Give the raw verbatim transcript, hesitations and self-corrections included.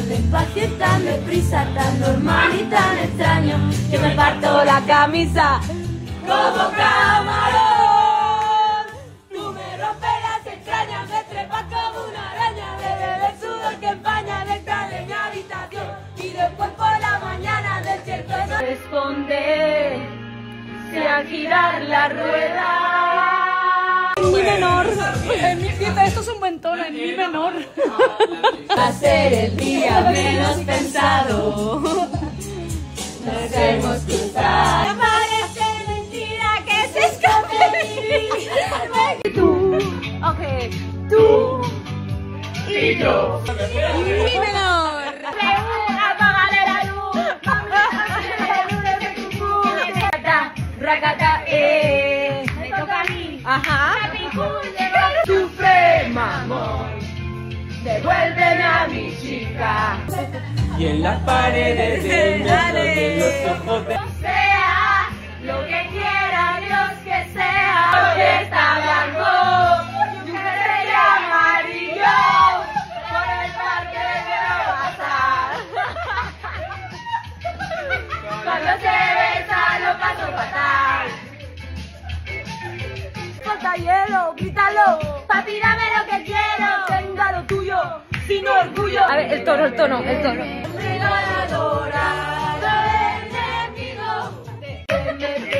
despacio y tan deprisa, tan normal y tan extraño, que me parto la camisa como camarón. Tú me rompes las entrañas, me trepas como una araña, bebé del sudor que empaña detrás de mi habitación, y después por la mañana despierto y no responde, sea girar la rueda. En mi menor, en mi fiesta, esto es un buen tono, en mi menor. Va a ser el día menos pensado, nos hemos cruzado. Me parece mentira que se escape de mí. Tú, Ok, tú Y yo. mi menor. apágale la luz. Racata, eh, me toca a mí. Ajá. Sufre, mamón, devuélveme a mi chica. Y en las paredes del mundo de los ojos de... Sea lo que quiera Dios que sea. Hoy está blanco, y un estrella amarillo, por el parque quiero pasar. Cuando se besa lo paso fatal. Corta hielo, grítalo, papi dame lo que quiero, tenga lo tuyo, sin orgullo. A ver, el tono, el tono, el tono. Regaladora, enemigo,